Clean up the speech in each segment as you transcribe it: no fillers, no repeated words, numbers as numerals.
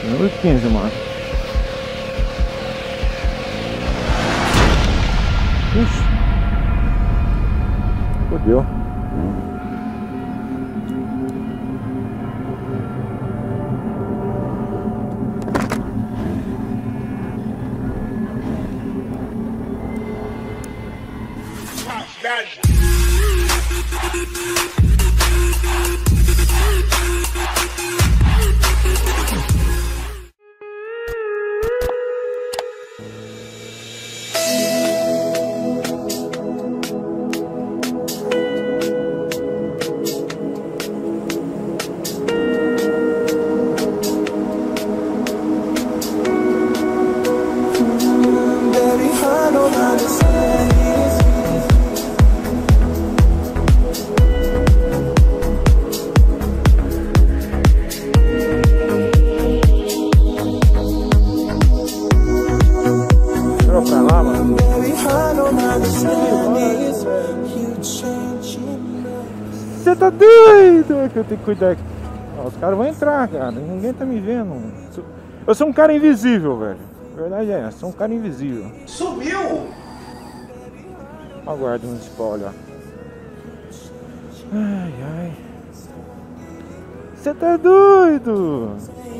Número 15, mano. Ixi. Fodeu. Você tá doido? Que eu tenho que cuidar aqui. Ó, os caras vão entrar, cara. Ninguém tá me vendo. Eu sou um cara invisível, velho. A verdade é essa, sou um cara invisível. Sumiu! Ó, a guarda municipal, olha. Ai, ai. Você tá doido?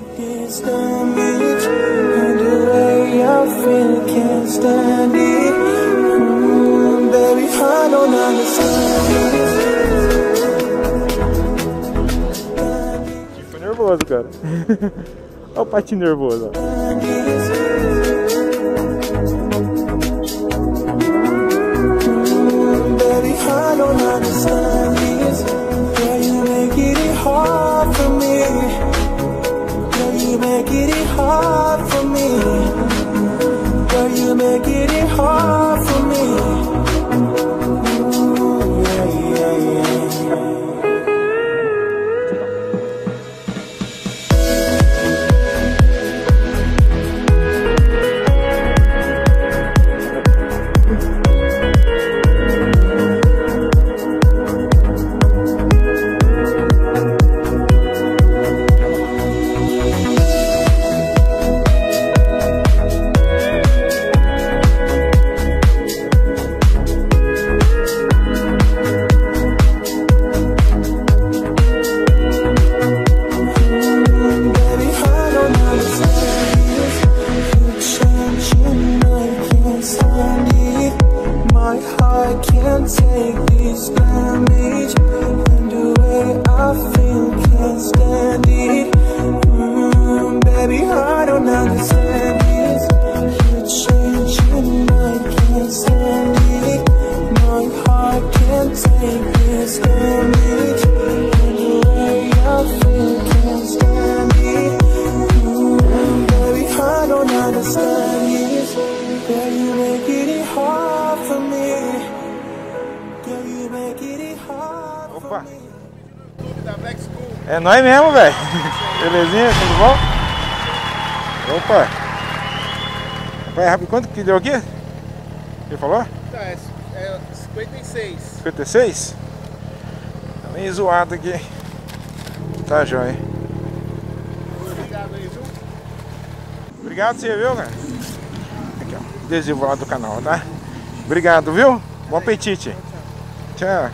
Foi nervoso, cara. Olha o patinho nervoso, ó. Opa! É nóis mesmo, velho. Belezinha, tudo bom? Opa! Vai rápido, quanto que deu aqui? Ele falou? Tá, é 56. 56? Tá meio zoado aqui. Tá jóia. Obrigado aí, viu? Obrigado você, viu, cara? Aqui, ó. Adesivo lá do canal, tá? Obrigado, viu? Bom apetite. Tchau.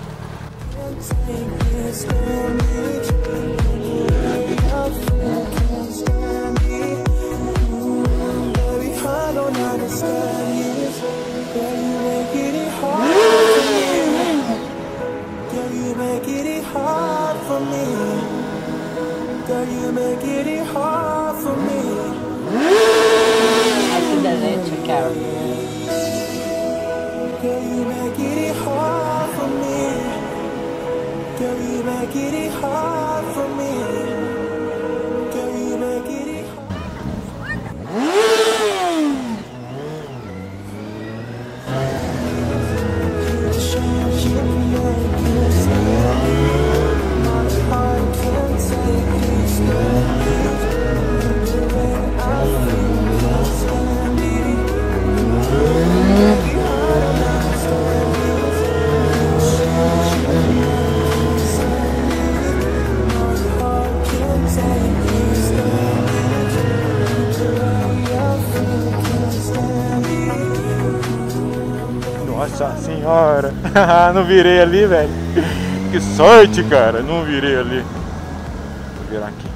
Aqui da gente, Carol. Nossa senhora. Não virei ali, velho. Que sorte, cara. Não virei ali. Vou virar aqui.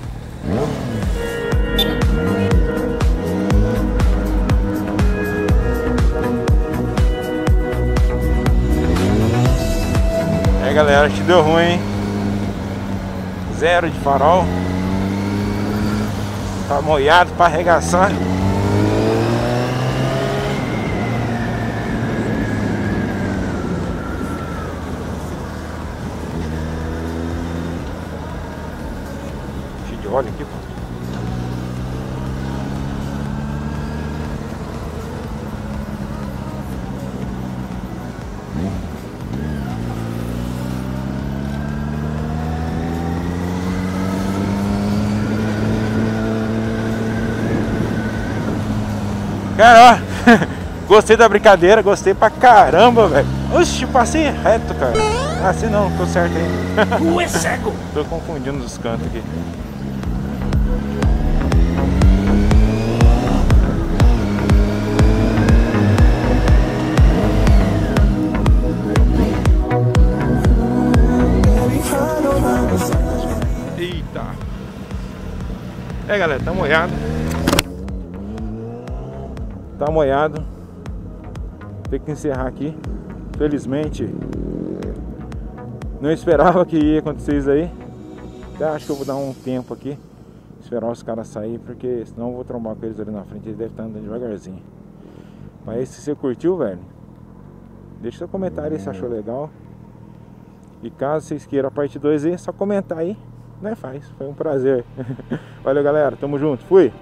Aí, galera, acho que deu ruim, hein? Zero de farol. Tá molhado pra arregaçar. Cheio de óleo aqui, pô. Cara, ó, gostei da brincadeira, gostei pra caramba, velho. Oxi, passei reto, cara. Assim não, tô certo aí. Tu é cego! Tô confundindo os cantos aqui. Eita. É, galera, tá molhado. Tá molhado. Tem que encerrar aqui. Felizmente não esperava que ia acontecer isso aí. Até acho que eu vou dar um tempo aqui, esperar os caras sair, porque senão eu vou trombar com eles ali na frente. Eles devem estar andando devagarzinho. Mas se você curtiu, velho, deixa seu comentário aí se achou legal. E caso vocês queiram a parte 2 aí, é só comentar aí, né? Faz, foi um prazer. Valeu, galera, tamo junto, fui!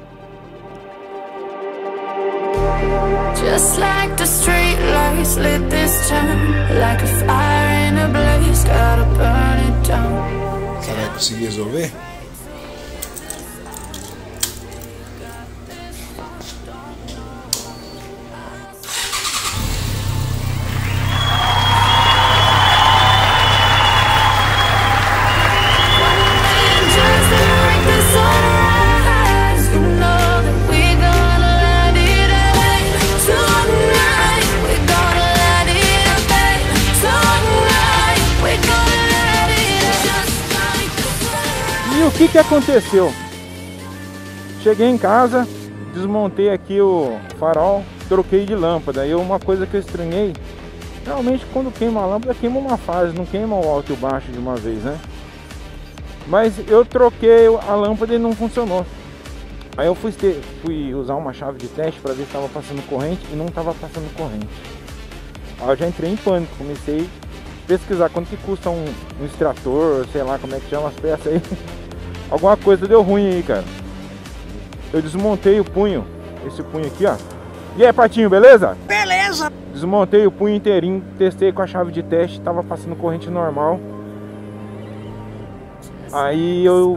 Just like the street lights lit this town, like a fire in a blaze, gotta burn it down. Você vai conseguir resolver? E o que aconteceu? Cheguei em casa, desmontei aqui o farol, troquei de lâmpada. E uma coisa que eu estranhei, realmente quando queima a lâmpada, queima uma fase, não queima o alto e o baixo de uma vez, né? Mas eu troquei a lâmpada e não funcionou. Aí eu fui usar uma chave de teste para ver se estava passando corrente e não estava passando corrente. Aí eu já entrei em pânico, comecei a pesquisar quanto que custa um extrator, sei lá como é que chama as peças aí. Alguma coisa deu ruim aí, cara. Eu desmontei o punho, esse punho aqui, ó. E aí, Patinho, beleza? Beleza! Desmontei o punho inteirinho, testei com a chave de teste, tava passando corrente normal. Aí eu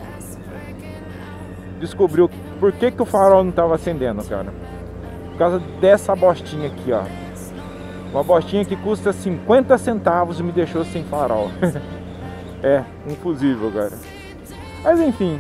descobri por que o farol não tava acendendo, cara. Por causa dessa bostinha aqui, ó. Uma bostinha que custa 50 centavos e me deixou sem farol. É, um fusível, cara. Mas enfim,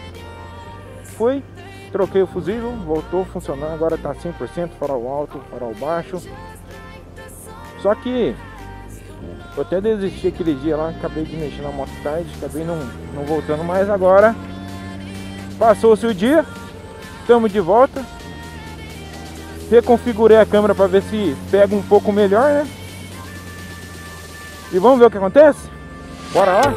troquei o fusível, voltou a funcionar, agora tá 100%, farol alto, farol baixo. Só que eu até desisti aquele dia lá, acabei de mexer na moto tarde, acabei não voltando mais. Agora passou-se o dia, estamos de volta. Reconfigurei a câmera para ver se pega um pouco melhor, né? E vamos ver o que acontece? Bora lá!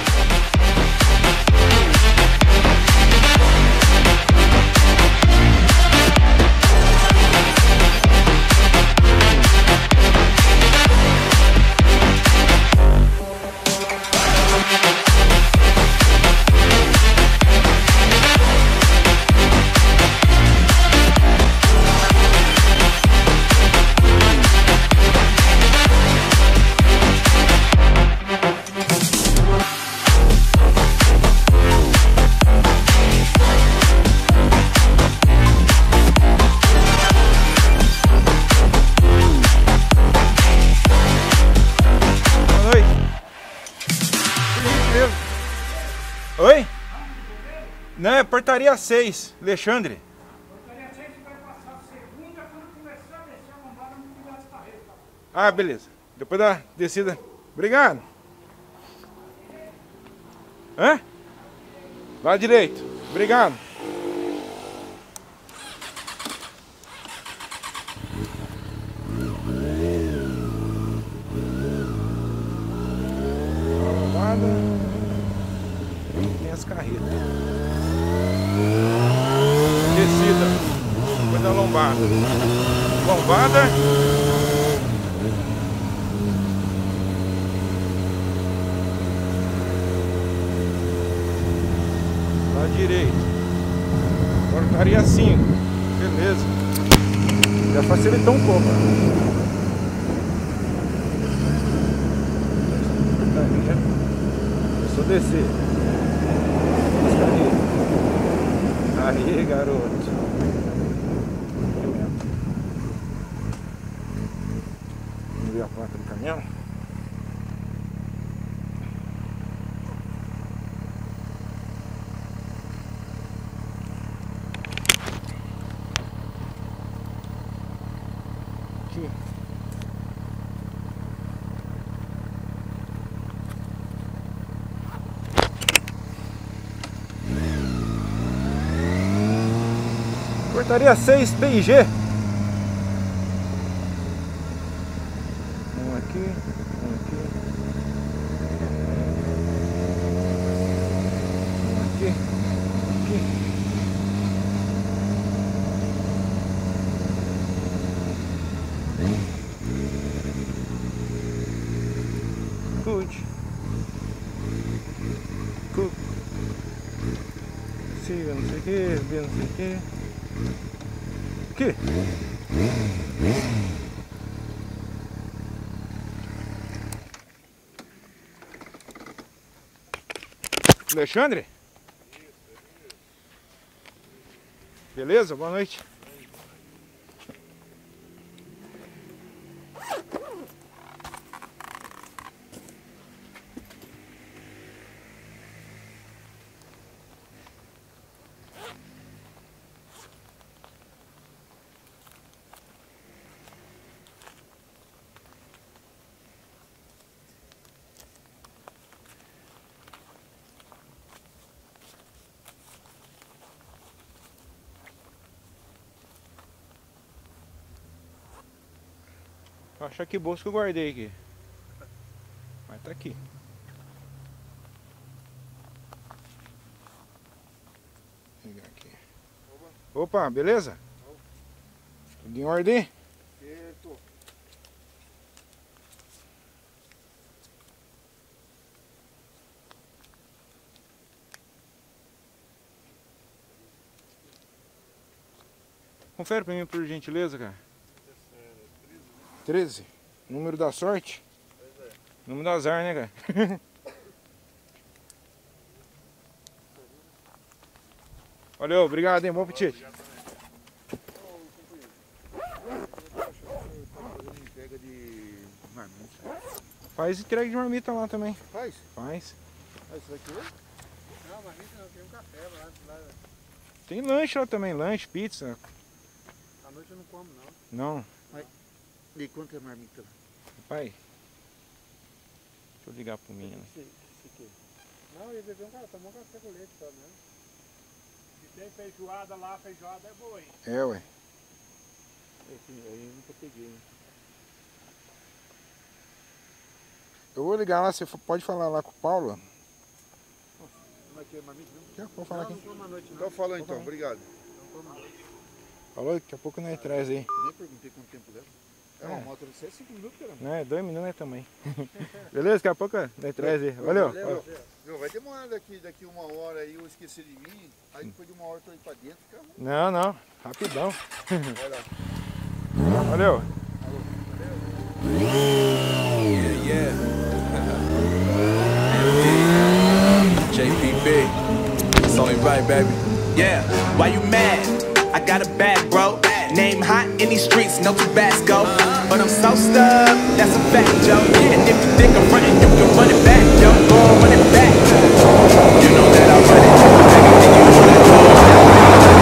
Oi? Não, é portaria 6, Alexandre. Portaria 6 vai passar segunda quando começar a descer a lombada no cuidado de carreira. Ah, beleza. Depois da descida. Obrigado. Hã? Lado direito. Obrigado. Lombada. Tem as carretas. Descida. Depois da lombada. Lombada. Direito, portaria 5, beleza, já facilitou um pouco. Portaria, é só descer. Aí, garoto. Vamos ver a placa do caminhão. Portaria 6 PIG. Um aqui, um aqui. Um aqui, aqui. Good. Cook. Siga, não sei o que, B não sei o que. Aqui. Alexandre? Beleza? Boa noite. Vou achar que bolsa que eu guardei aqui. Mas tá aqui. Vou pegar aqui. Opa, beleza? Tudo em ordem? Certo. Confere pra mim, por gentileza, cara. 13. Número da sorte? Pois é. Número do azar, né, cara? Valeu, obrigado, hein? Bom apetite. Entrega de marmita. Faz entrega de marmita lá também. Faz? Faz. Ah, isso aqui é? Não, marmita não, tem um café lá. Tem lanche lá também, lanche, pizza. À noite eu não como não. Não. E quanto é marmita? Pai, deixa eu ligar pro menino. Não, ele bebeu tomou um café com leite só, né? Se tem feijoada lá, feijoada é boa, hein? É, ué. Aí eu nunca peguei. Eu vou ligar lá, você pode falar lá com o Paulo? Como é que é marmita? Quer? Pode falar aqui. Não como à noite, não. Então fala então, obrigado. Não como à noite. Falou, daqui a pouco nós traz aí. Nem perguntei quanto tempo leva. É uma moto de 5 minutos, cara. Não, é 2 minutos né, também. Beleza? Daqui a pouco nós traz aí. Valeu. Meu, vai demorar daqui 1 hora aí, eu esqueci de mim. Aí depois de 1 hora eu tô aí pra dentro, cara. Não, não. Rapidão. Vai lá. Valeu. Yeah. JPB. It's only right, baby. Yeah, why you mad? I got a bag, bro. Name hot in these streets, no Tabasco. But I'm so stuck, that's a fact, yo. And if you think I'm running, you can run it back, yo. Go on, run it back. You know that I run it. Everything you wanna do.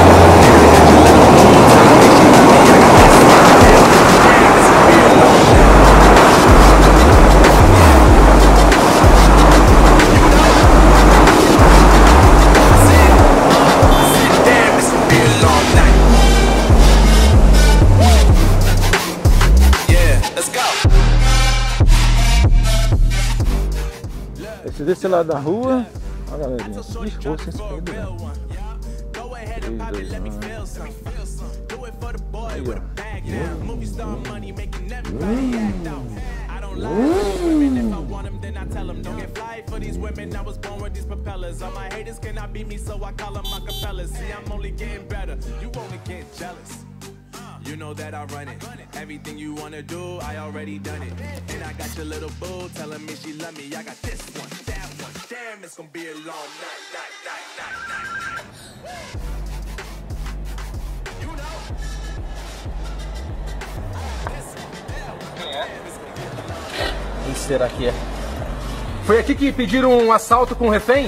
desse lado da rua. Olha, galerinha. Ixi, vou sem sair do lado. 3, 2, 1. Aí, ó. You know that I run it. Everything you wanna do, I already done it. And I got your little boo telling me she love me. I got this one, that one. Damn, it's gonna be a long night. You know. Quem será que é? Foi aqui que pediram um assalto com um refém?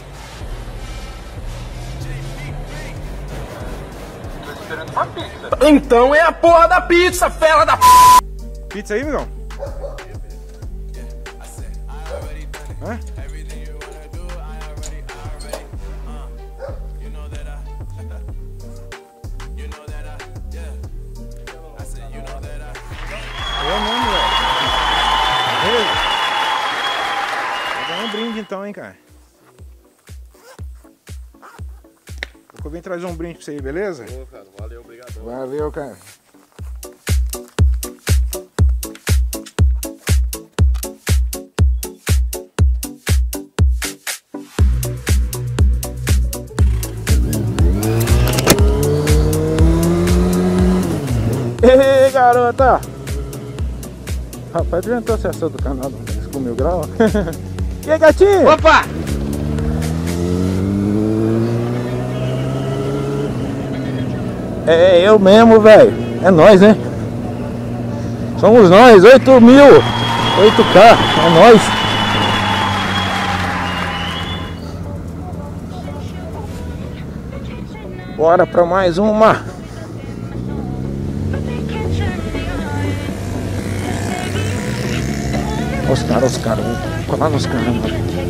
Então é a porra da pizza, fela da p... Pizza aí, amigão? Hã? Eu mesmo, velho. Beleza. Vou dar um brinde então, hein, cara. Eu vim trazer um brinde pra você aí, beleza? Ô, cara, valeu, obrigado. Valeu, cara. Ei, garota! Rapaz, tu já entrou acessando do canal do 5.000 graus? E aí, gatinho? Opa! É eu mesmo, velho. É nós, né? Somos nós, 8.000, 8K, é nós. Bora pra mais uma. Os caras, vou colar nos caras, mano.